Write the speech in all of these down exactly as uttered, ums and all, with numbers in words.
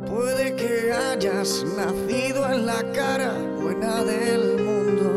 Puede que hayas nacido en la cara buena del mundo.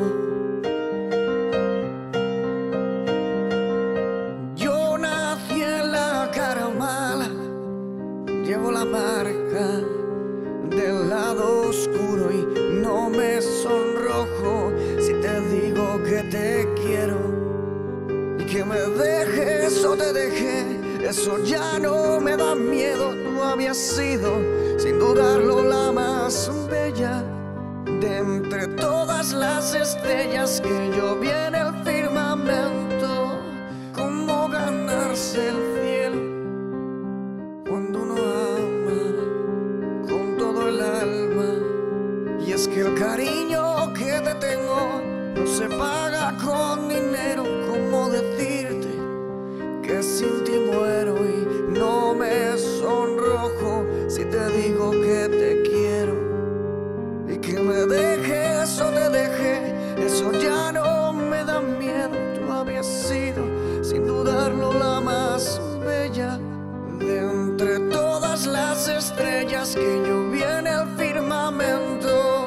Yo nací en la cara mala, llevo la marca del lado oscuro y no me sonrojo si te digo que te quiero. Y que me dejes o te dejé, eso ya no me da miedo. Tú habías sido, sin dudarlo, la más bella de entre todas las estrellas que yo vi en el firmamento. Cómo ganarse el cielo cuando uno ama con todo el alma. Y es que el cariño que te tengo no se paga con dinero. ¿Cómo decirte que sin ti muero y no me sonrojo si te digo que te quiero? Y que me dejes o te deje, eso ya no me da miedo. Tú habías sido, sin dudarlo, la más bella de entre todas las estrellas que yo vi en el firmamento.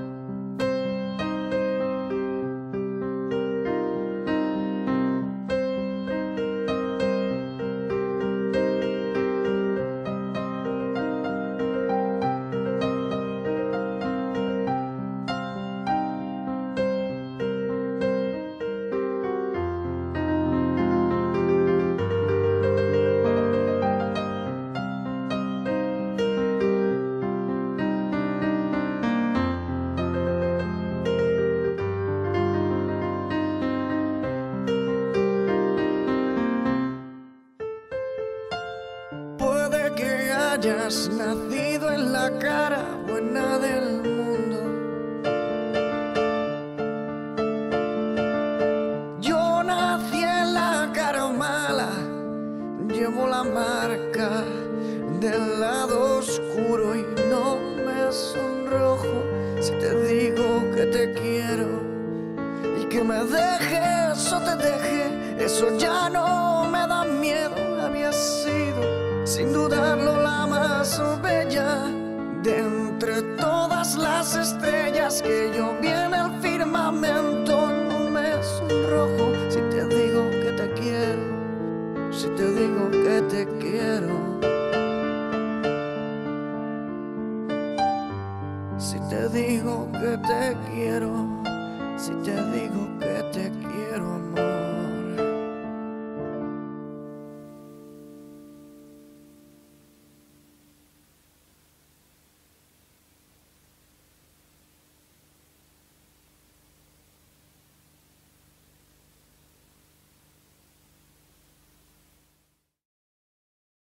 Que hayas nacido en la cara buena del mundo. Yo nací en la cara mala, llevo la marca del lado oscuro y no me sonrojo si te digo que te quiero. Y que me dejes o te deje, eso ya no me da miedo. Habías sido, sin dudarlo, la más bella de entre todas las estrellas que yo vi en el firmamento. No me sonrojo si te digo que te quiero, si te digo que te quiero, si te digo que te quiero, si te digo que te quiero, amor.